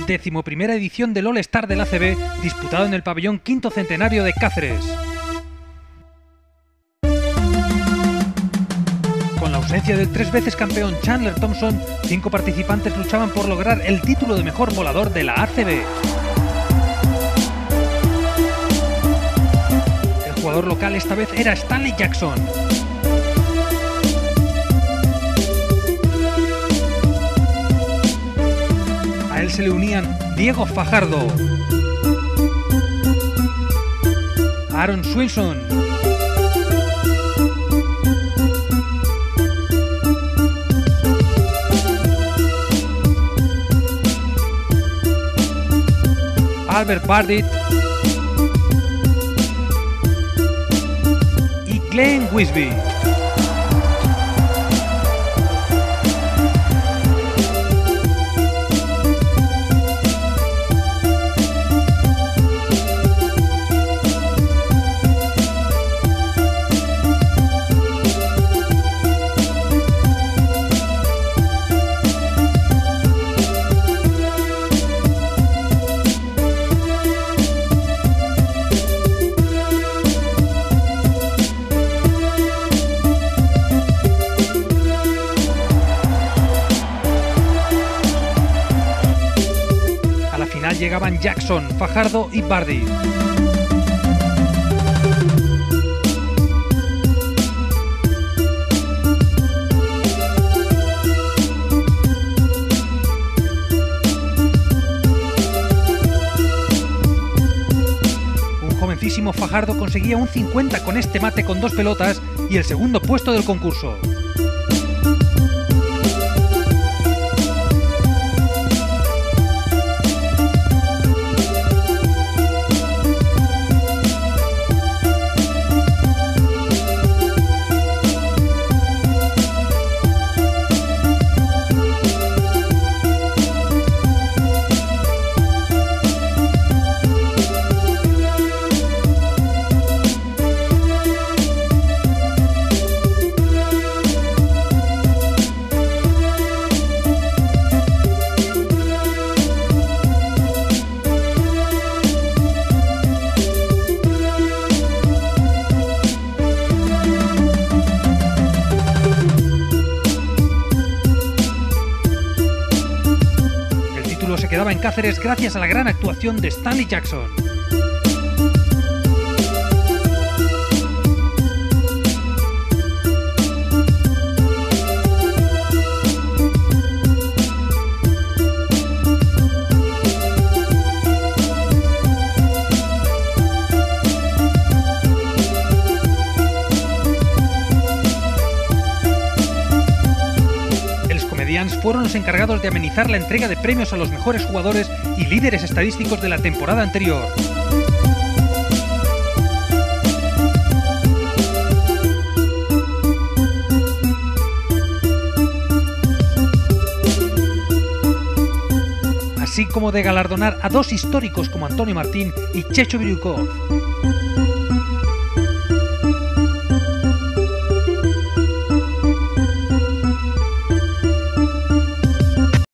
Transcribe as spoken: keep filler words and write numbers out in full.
Decimoprimera edición del All-Star del A C B, disputado en el pabellón Quinto Centenario de Cáceres. Con la ausencia del tres veces campeón Chandler Thompson, cinco participantes luchaban por lograr el título de mejor volador de la A C B. El jugador local esta vez era Stanley Jackson. A él se le unían Diego Fajardo, Aaron Swinson, Albert Bardit y Glenn Wisby. Llegaban Jackson, Fajardo y Bardi. Un jovencísimo Fajardo conseguía un cincuenta con este mate con dos pelotas y el segundo puesto del concurso. Se quedaba en Cáceres gracias a la gran actuación de Stanley Jackson. Fueron los encargados de amenizar la entrega de premios a los mejores jugadores y líderes estadísticos de la temporada anterior. Así como de galardonar a dos históricos como Antonio Martín y Checho Biryukov.